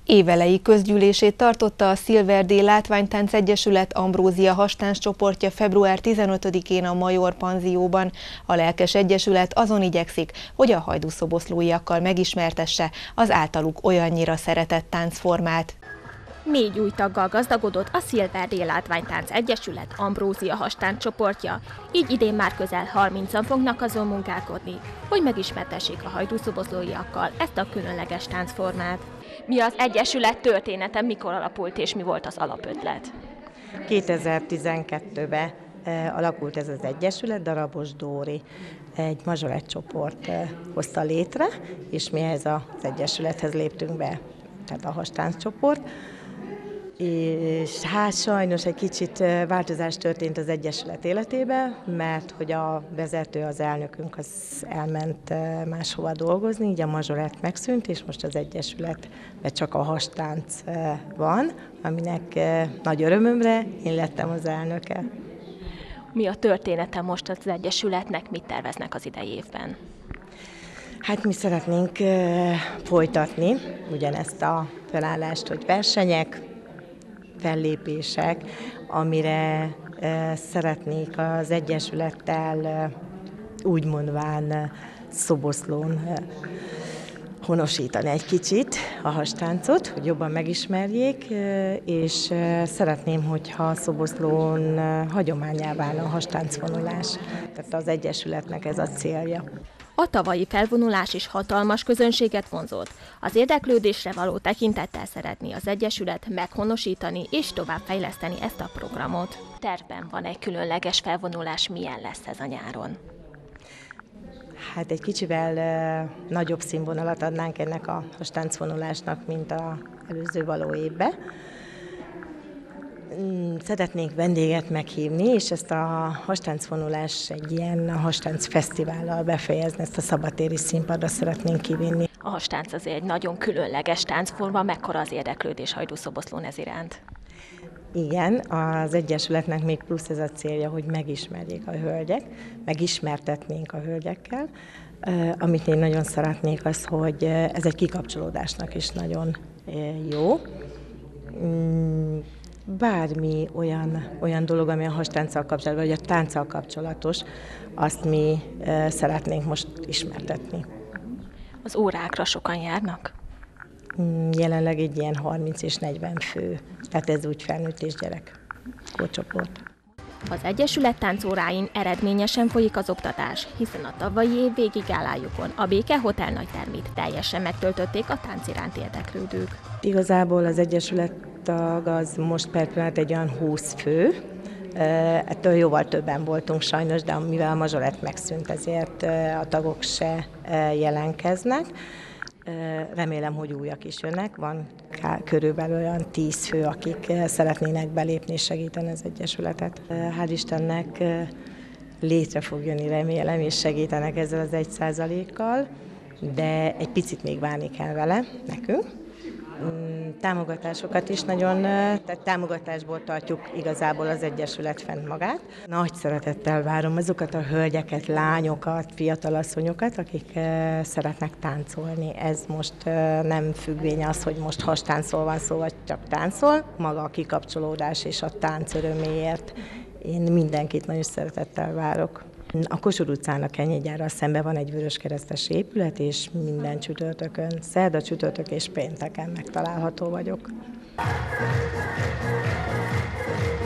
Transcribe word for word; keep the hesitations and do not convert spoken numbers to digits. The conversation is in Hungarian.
Évelei közgyűlését tartotta a Silver Day Látványtánc Egyesület Ambrózia Hastánc csoportja február tizenötödikén a Major panzióban. A lelkes egyesület azon igyekszik, hogy a hajdúszoboszlóiakkal megismertesse az általuk olyannyira szeretett táncformát. Négy új taggal gazdagodott a Silver Day Látványtánc Egyesület Ambrózia Hastánc csoportja, így idén már közel harmincan fognak azon munkálkodni, hogy megismertessék a hajdúszoboszlóiakkal ezt a különleges táncformát. Mi az egyesület története, mikor alapult és mi volt az alapötlet? kétezer-tizenkettőben alakult ez az egyesület, Darabos Dóri egy mazsolett csoport hozta létre, és mi ehhez az egyesülethez léptünk be, tehát a hastánc csoport. És hát sajnos egy kicsit változás történt az egyesület életében, mert hogy a vezető, az elnökünk az elment máshova dolgozni, így a mazsolett megszűnt, és most az egyesületben csak a hastánc van, aminek nagy örömömre én lettem az elnöke. Mi a története most az egyesületnek, mit terveznek az idei évben? Hát mi szeretnénk folytatni ugyanezt a felállást, hogy versenyek, fellépések, amire szeretnék az egyesülettel úgy mondván Szoboszlón honosítani egy kicsit a hastáncot, hogy jobban megismerjék, és szeretném, hogyha Szoboszlón hagyománnyá válna a hastáncvonulás. Tehát az egyesületnek ez a célja. A tavalyi felvonulás is hatalmas közönséget vonzott. Az érdeklődésre való tekintettel szeretné az egyesület meghonosítani és továbbfejleszteni ezt a programot. Tervben van egy különleges felvonulás, milyen lesz ez a nyáron? Hát egy kicsivel uh, nagyobb színvonalat adnánk ennek a hastáncvonulásnak, mint az előző való évben. Szeretnénk vendéget meghívni, és ezt a hastáncvonulás egy ilyen hastánc fesztivállal befejezni, ezt a szabadtéri színpadra szeretnénk kivinni. A hastánc azért egy nagyon különleges táncforma, mekkora az érdeklődés Hajdúszoboszlón ez iránt? Igen, az egyesületnek még plusz ez a célja, hogy megismerjék a hölgyek, megismertetnénk a hölgyekkel. Amit én nagyon szeretnék az, hogy ez egy kikapcsolódásnak is nagyon jó. Bármi olyan, olyan dolog, ami a hastánccal kapcsolatos, vagy a tánccal kapcsolatos, azt mi e, szeretnénk most ismertetni. Az órákra sokan járnak? Jelenleg egy ilyen harminc és negyven fő, tehát ez úgy felnőtt és gyerek korcsoport. Az egyesület táncóráin eredményesen folyik az oktatás, hiszen a tavalyi év végigállájukon a Béke Hotel nagytermét teljesen megtöltötték a tánc iránt érdeklődők. Igazából az egyesület tag az most per pillanat egy olyan húsz fő, ettől jóval többen voltunk sajnos, de mivel a mazsolett megszűnt, ezért a tagok se jelentkeznek. Remélem, hogy újak is jönnek. Van körülbelül olyan tíz fő, akik szeretnének belépni és segíteni az egyesületet. Hál' Istennek létre fog jönni, remélem, és segítenek ezzel az egy százalékkal, de egy picit még várni kell vele nekünk. Támogatásokat is nagyon, tehát támogatásból tartjuk igazából az egyesület fent magát. Nagy szeretettel várom azokat a hölgyeket, lányokat, fiatalasszonyokat, akik szeretnek táncolni. Ez most nem függvény az, hogy most hastáncról van szó, vagy csak táncol. Maga a kikapcsolódás és a tánc öröméért én mindenkit nagyon szeretettel várok. A Kossuth utcának Kenyégyárral szemben van egy vöröskeresztes épület, és minden csütörtökön, szerda, csütörtök és pénteken megtalálható vagyok.